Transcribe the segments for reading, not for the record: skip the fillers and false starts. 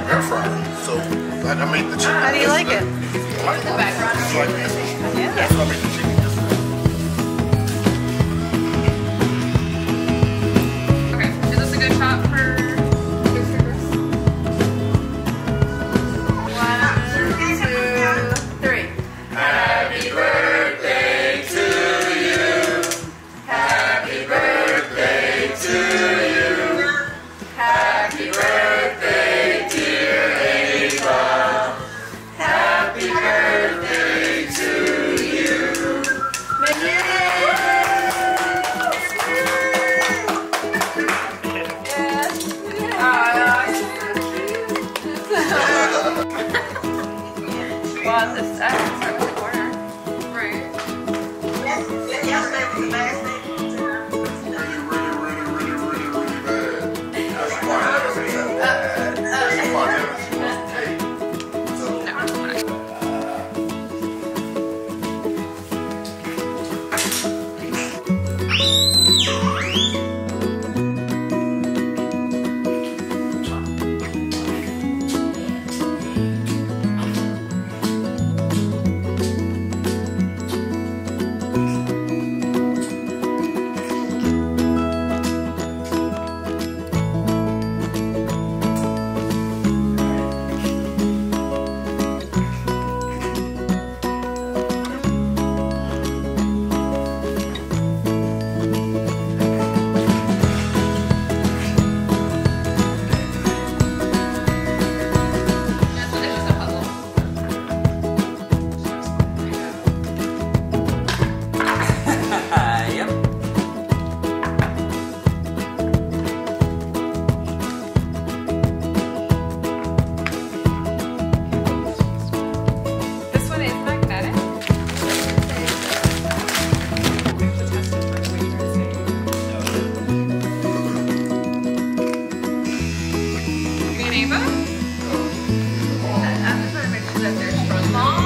air fryer. So I made the chicken. How do you like it? I like the background. It's like this. Yeah. That's what I made the chicken just for. Okay, is this a good shot for food service? 1, 2, 3. Happy birthday to you. Happy birthday to you. Happy birthday, dear Ava. Happy birthday to you. Well, this start with the corner. Right. Really bad. That's why I never said that. That's why I never supposed to take. So, No, I'm not. This one is magnetic. Me and Ava? I'm just trying to make sure that they're strong.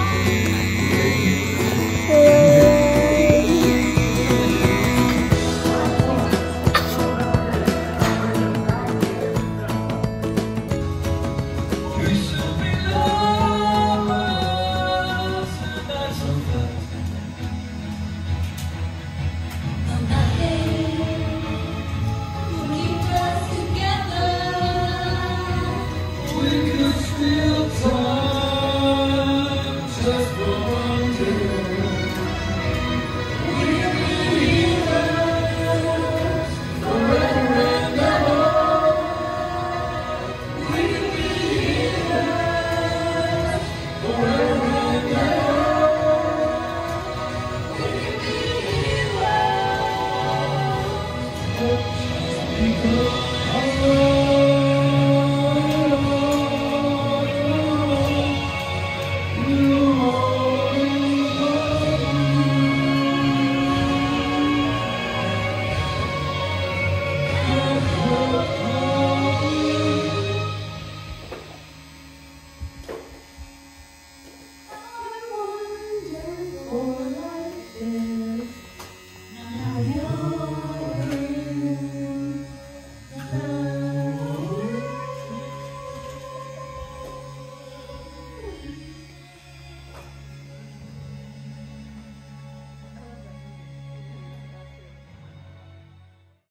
For